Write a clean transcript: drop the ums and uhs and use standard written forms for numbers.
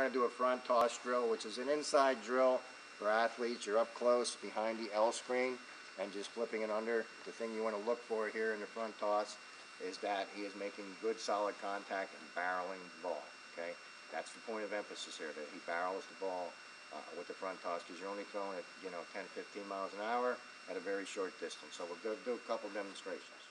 to do a front toss drill, which is an inside drill for athletes. You're up close behind the L screen and just flipping it under. The thing you want to look for here in the front toss is that he is making good solid contact and barreling the ball. Okay, that's the point of emphasis here, that he barrels the ball with the front toss, because you're only throwing it 10-15 miles an hour at a very short distance. So we'll go do a couple demonstrations.